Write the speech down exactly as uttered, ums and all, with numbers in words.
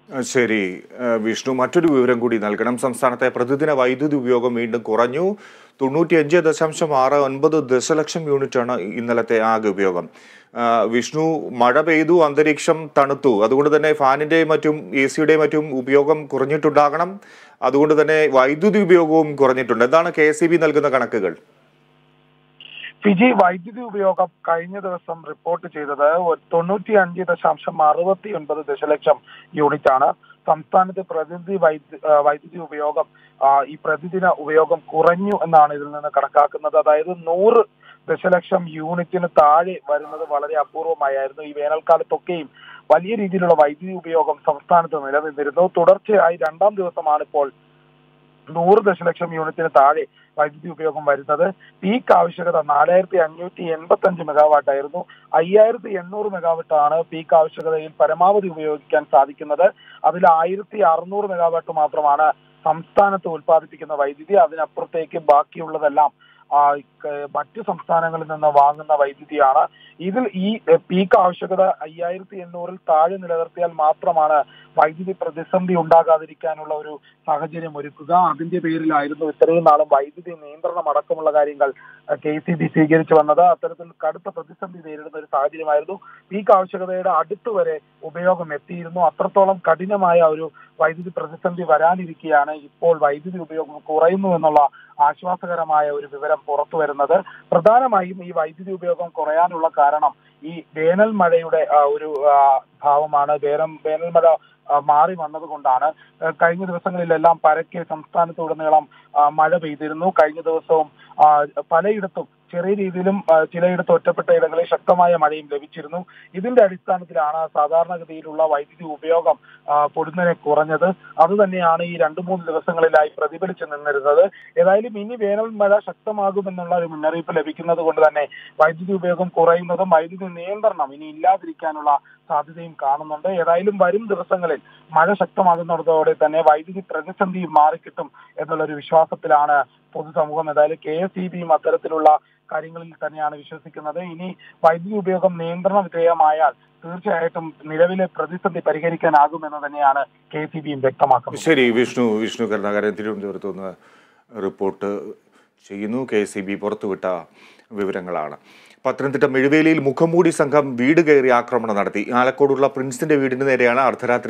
ശരി വിഷ്ണു, മറ്റൊരു വിവരം കൂടി നൽകണം. സംസ്ഥാനത്തെ പ്രതിദിന വൈദ്യുതി ഉപയോഗം വീണ്ടും കുറഞ്ഞു. തൊണ്ണൂറ്റിയഞ്ച് ദശാംശം ആറ് ഒൻപത് ദശലക്ഷം യൂണിറ്റാണ് ഇന്നലത്തെ ആകെ ഉപയോഗം. വിഷ്ണു, മഴ പെയ്തു, അന്തരീക്ഷം തണുത്തു, അതുകൊണ്ട് തന്നെ ഫാനിന്റെയും മറ്റും എ സിയുടെയും മറ്റും ഉപയോഗം കുറഞ്ഞിട്ടുണ്ടാകണം. അതുകൊണ്ട് തന്നെ വൈദ്യുതി ഉപയോഗവും കുറഞ്ഞിട്ടുണ്ട്. എന്താണ് കെ എസ് ഇ ബി നൽകുന്ന കണക്കുകൾ? ഫിജി, വൈദ്യുതി ഉപയോഗം കഴിഞ്ഞ ദിവസം റിപ്പോർട്ട് ചെയ്തത് തൊണ്ണൂറ്റി അഞ്ച് ദശാംശം അറുപത്തി ഒൻപത് ദശലക്ഷം യൂണിറ്റ് ആണ്. സംസ്ഥാനത്ത് പ്രതിനിധി വൈദ്യു വൈദ്യുതി ഉപയോഗം ഈ പ്രതിദിന ഉപയോഗം കുറഞ്ഞു എന്നാണ് ഇതിൽ നിന്ന് കണക്കാക്കുന്നത്. അതായത് നൂറ് ദശലക്ഷം യൂണിറ്റിന് താഴെ വരുന്നത് വളരെ അപൂർവമായിരുന്നു. ഈ വേനൽക്കാലത്തൊക്കെയും വലിയ രീതിയിലുള്ള വൈദ്യുതി ഉപയോഗം സംസ്ഥാനത്ത് നിലനിന്നിരുന്നു. തുടർച്ചയായി രണ്ടാം ദിവസമാണ് ഇപ്പോൾ നൂറ് ദശലക്ഷം യൂണിറ്റിന് താഴെ വൈദ്യുതി ഉപയോഗം വരുന്നത്. പീക്ക് ആവശ്യകത നാലായിരത്തി അഞ്ഞൂറ്റി എൺപത്തി അഞ്ച് മെഗാവാട്ട് ആയിരുന്നു. അയ്യായിരത്തി എണ്ണൂറ് മെഗാവാട്ട് ആണ് പീക്ക് ആവശ്യകതയിൽ പരമാവധി ഉപയോഗിക്കാൻ സാധിക്കുന്നത്. അതിൽ ആയിരത്തി അറുന്നൂറ് മെഗാവാട്ട് മാത്രമാണ് സംസ്ഥാനത്ത് ഉൽപ്പാദിപ്പിക്കുന്ന വൈദ്യുതി. അതിനപ്പുറത്തേക്ക് ബാക്കിയുള്ളതെല്ലാം മറ്റു സംസ്ഥാനങ്ങളിൽ നിന്ന് വാങ്ങുന്ന വൈദ്യുതിയാണ്. ഇതിൽ ഈ പീക്ക് ആവശ്യകത അയ്യായിരത്തി എണ്ണൂറിൽ താഴെ നിലനിർത്തിയാൽ മാത്രമാണ് വൈദ്യുതി പ്രതിസന്ധി ഉണ്ടാകാതിരിക്കാനുള്ള ഒരു സാഹചര്യം ഒരുക്കുക. അതിന്റെ പേരിലായിരുന്നു ഇത്രയും നാളും വൈദ്യുതി നിയന്ത്രണം അടക്കമുള്ള കാര്യങ്ങൾ കെ സി ബി സ്വീകരിച്ചു വന്നത്. അത്തരത്തിൽ കടുത്ത പ്രതിസന്ധി നേരിടുന്ന ഒരു സാഹചര്യമായിരുന്നു. പീക്ക് ആവശ്യകതയുടെ അടുത്തുവരെ ഉപയോഗം എത്തിയിരുന്നു. അത്രത്തോളം കഠിനമായ ഒരു വൈദ്യുതി പ്രതിസന്ധി വരാനിരിക്കെയാണ് ഇപ്പോൾ വൈദ്യുതി ഉപയോഗം കുറയുന്നു എന്നുള്ള ആശ്വാസകരമായ ഒരു വിവരം പുറത്തു വരുന്നത്. പ്രധാനമായും ഈ വൈദ്യുതി ഉപയോഗം കുറയാനുള്ള കാരണം ഈ വേനൽ മഴയുടെ ഒരു ഭാവമാണ്. വേനൽ വേനൽ മഴ മാറി വന്നതുകൊണ്ടാണ്. കഴിഞ്ഞ ദിവസങ്ങളിലെല്ലാം പരക്കെ സംസ്ഥാനത്തുടനീളം മഴ പെയ്തിരുന്നു. കഴിഞ്ഞ ദിവസവും പലയിടത്തും ചെറിയ രീതിയിലും ചിലയിടത്ത് ഒറ്റപ്പെട്ട ഇടങ്ങളിൽ ശക്തമായ മഴയും ലഭിച്ചിരുന്നു. ഇതിന്റെ അടിസ്ഥാനത്തിലാണ് സാധാരണഗതിയിലുള്ള വൈദ്യുതി ഉപയോഗം പൊടുന്നനെ കുറഞ്ഞത്. അതുതന്നെയാണ് ഈ രണ്ടു മൂന്ന് ദിവസങ്ങളിലായി പ്രതിഫലിച്ചു നിന്നിരുന്നത്. ഏതായാലും ഇനി വേനൽ മഴ ശക്തമാകുമെന്നുള്ള ഒരു മുന്നറിയിപ്പ് ലഭിക്കുന്നത് കൊണ്ട് തന്നെ വൈദ്യുതി ഉപയോഗം കുറയുന്നതും വൈദ്യുതി നിയന്ത്രണം ഇനി ഇല്ലാതിരിക്കാനുള്ള സാധ്യതയും കാണുന്നുണ്ട്. ഏതായാലും വരും ദിവസങ്ങളിൽ മഴ ശക്തമാകുന്നതോടെ തന്നെ വൈദ്യുതി പ്രതിസന്ധി മാറിക്കിട്ടും എന്നുള്ളൊരു വിശ്വാസത്തിലാണ് പൊതുസമൂഹം. ഏതായാലും കെ എസ് ഇ ബിയും അത്തരത്തിലുള്ള കാര്യങ്ങളിൽ തന്നെയാണ് വിശ്വസിക്കുന്നത്. ഇനി വൈദ്യുതി ഉപയോഗം നിയന്ത്രണ വിധേയമായാൽ തീർച്ചയായിട്ടും നിലവിലെ പ്രതിസന്ധി പരിഹരിക്കാനാകുമെന്ന് തന്നെയാണ് കെ എസ് ഇ ബിയും വ്യക്തമാക്കുന്നത്. ശരി വിഷ്ണു വിഷ്ണു കരുണാകരൻ തിരുവനന്തപുരത്ത് നിന്ന് റിപ്പോർട്ട് ചെയ്യുന്നു. കെ എസ് ഇ ബി പുറത്തുവിട്ട വിവരങ്ങളാണ്. പത്തനംതിട്ട മെഴുവേലിയിൽ മുഖംമൂടി സംഘം വീട് കയറി ആക്രമണം നടത്തി. ആലക്കോടുള്ള പ്രിൻസിന്റെ വീടിന് നേരെയാണ് അർദ്ധരാത്രി